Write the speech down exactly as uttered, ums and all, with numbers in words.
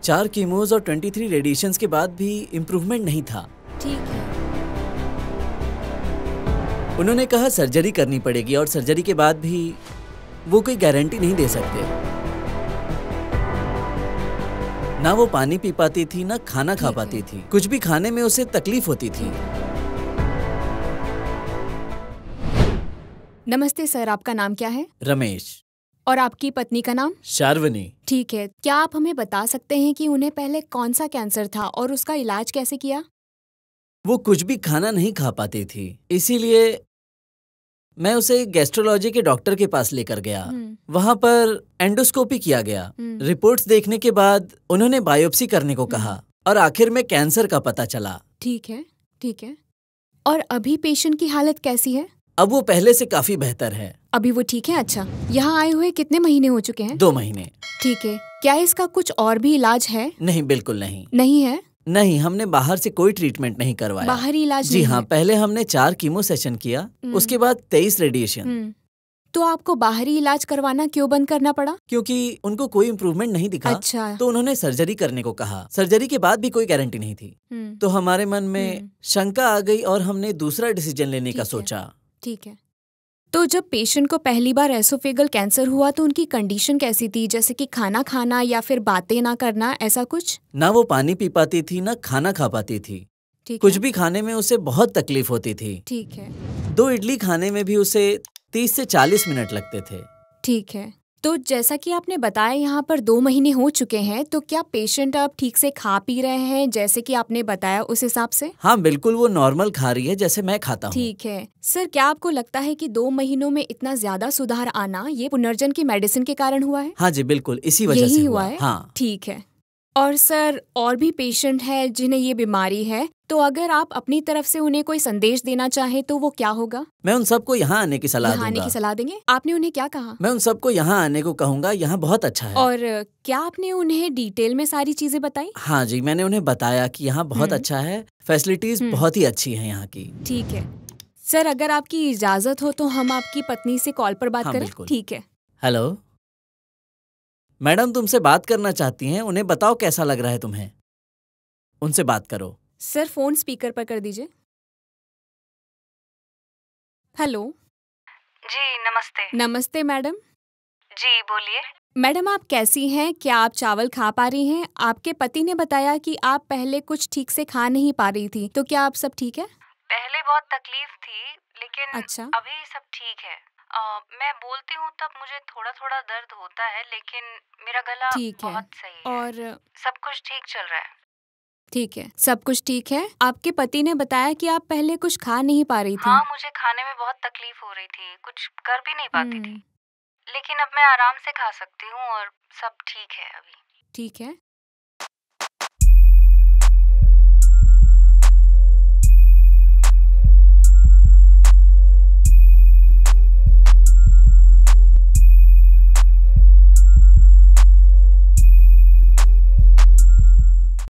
चार कीमोज और तेईस रेडिएशंस के बाद भी इम्प्रूवमेंट नहीं था। ठीक है। उन्होंने कहा सर्जरी करनी पड़ेगी और सर्जरी के बाद भी वो कोई गारंटी नहीं दे सकते। ना वो पानी पी पाती थी, ना खाना खा पाती थी, कुछ भी खाने में उसे तकलीफ होती थी। नमस्ते सर, आपका नाम क्या है? रमेश। और आपकी पत्नी का नाम? शार्वनी। ठीक है, क्या आप हमें बता सकते हैं कि उन्हें पहले कौन सा कैंसर था और उसका इलाज कैसे किया? वो कुछ भी खाना नहीं खा पाती थी, इसीलिए मैं उसे गैस्ट्रोलॉजी के डॉक्टर के पास लेकर गया। वहाँ पर एंडोस्कोपी किया गया। रिपोर्ट्स देखने के बाद उन्होंने बायोप्सी करने को कहा और आखिर में कैंसर का पता चला। ठीक है, ठीक है। और अभी पेशेंट की हालत कैसी है? अब वो पहले से काफी बेहतर है। अभी वो ठीक है? अच्छा, यहाँ आए हुए कितने महीने हो चुके हैं? दो महीने। ठीक है, क्या इसका कुछ और भी इलाज है? नहीं, बिल्कुल नहीं। नहीं है? नहीं, हमने बाहर से कोई ट्रीटमेंट नहीं करवाया। बाहरी इलाज जी नहीं हाँ, है? पहले हमने चार कीमो सेशन किया, उसके बाद तेईस रेडिएशन। तो आपको बाहरी इलाज करवाना क्यों बंद करना पड़ा? क्योंकि उनको कोई इम्प्रूवमेंट नहीं दिखा। अच्छा। तो उन्होंने सर्जरी करने को कहा। सर्जरी के बाद भी कोई गारंटी नहीं थी। तो हमारे मन में शंका आ गई और हमने दूसरा डिसीजन लेने का सोचा। ठीक है। तो जब पेशेंट को पहली बार एसोफेगल कैंसर हुआ तो उनकी कंडीशन कैसी थी, जैसे कि खाना खाना या फिर बातें ना करना, ऐसा कुछ? ना वो पानी पी पाती थी, ना खाना खा पाती थी, कुछ भी खाने में उसे बहुत तकलीफ होती थी। ठीक है। दो इडली खाने में भी उसे तीस से चालीस मिनट लगते थे। ठीक है। तो जैसा कि आपने बताया यहाँ पर दो महीने हो चुके हैं, तो क्या पेशेंट अब ठीक से खा पी रहे हैं जैसे कि आपने बताया उस हिसाब से? हाँ बिल्कुल, वो नॉर्मल खा रही है जैसे मैं खाता हूँ। ठीक है। सर, क्या आपको लगता है कि दो महीनों में इतना ज्यादा सुधार आना ये पुनर्जन की मेडिसिन के कारण हुआ है? हाँ जी बिल्कुल, इसी वजह से हुआ है। हाँ। ठीक है। और सर, और भी पेशेंट है जिन्हें ये बीमारी है, तो अगर आप अपनी तरफ से उन्हें कोई संदेश देना चाहें तो वो क्या होगा? मैं उन सबको यहाँ आने की सलाह दूंगा। आने की सलाह देंगे? आपने उन्हें क्या कहा? मैं उन सबको यहाँ आने को कहूँगा, यहाँ बहुत अच्छा है। और क्या आपने उन्हें डिटेल में सारी चीजें बताई? हाँ जी, मैंने उन्हें बताया कि यहाँ बहुत अच्छा है, फैसिलिटीज बहुत ही अच्छी है यहाँ की। ठीक है सर, अगर आपकी इजाजत हो तो हम आपकी पत्नी से कॉल पर बात करें? ठीक है। हेलो मैडम, तुमसे बात करना चाहती हैं, उन्हें बताओ कैसा लग रहा है तुम्हें, उनसे बात करो। सर, फोन स्पीकर पर कर दीजिए। हेलो जी नमस्ते। नमस्ते मैडम। जी बोलिए। मैडम, आप कैसी हैं? क्या आप चावल खा पा रही हैं? आपके पति ने बताया कि आप पहले कुछ ठीक से खा नहीं पा रही थी, तो क्या आप सब ठीक है? पहले बहुत तकलीफ थी, लेकिन अच्छा। अभी सब ठीक है। आ, मैं बोलती हूँ तब मुझे थोड़ा थोड़ा दर्द होता है, लेकिन मेरा गला बहुत सही है और सब कुछ ठीक चल रहा है। ठीक है, सब कुछ ठीक है। आपके पति ने बताया कि आप पहले कुछ खा नहीं पा रही थी। हाँ, मुझे खाने में बहुत तकलीफ हो रही थी, कुछ कर भी नहीं पाती थी, लेकिन अब मैं आराम से खा सकती हूँ और सब ठीक है अभी। ठीक है।